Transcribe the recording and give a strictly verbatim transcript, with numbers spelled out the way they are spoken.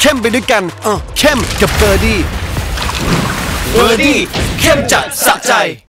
เข้มไปด้วยกันเข้มกับเบอร์ดี้เบอร์ดี้เข้มจัดสะใจ